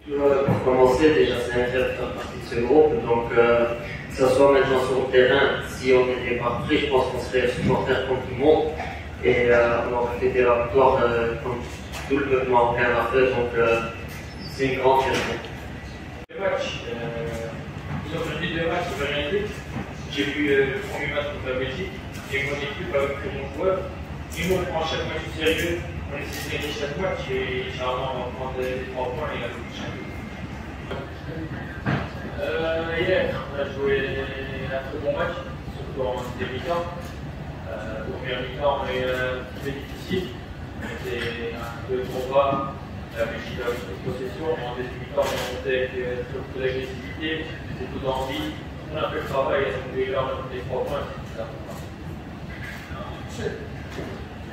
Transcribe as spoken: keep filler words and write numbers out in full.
Euh, pour commencer, déjà c'est un fait de faire partie de ce groupe, donc euh, que ce soit maintenant sur le terrain, si on était parti, je pense qu'on serait supporter comme tout le monde et euh, on aurait fait des victoires euh, comme tout le peuple marocain l'a fait, donc euh, c'est une grande fierté. Le match, euh, ils ont perdu deux matchs, ils n'ont rien dit. J'ai vu euh, le premier match contre la Belgique et mon équipe avec très bons joueurs. Ils nous prend chaque match au sérieux, on essaie de gagner chaque match et généralement on prend des trois points et on a le champion. Euh, hier, on a joué un très bon match, surtout en demi-temps. Euh, au premier mi-temps, on est euh, très difficile. On était un peu trop bas. La Belgique a beaucoup de possession. En deuxième mi-temps, on est monté avec euh, beaucoup d'agressivité, beaucoup d'envie. On a fait le travail et on a fait les trois points. C'est ça.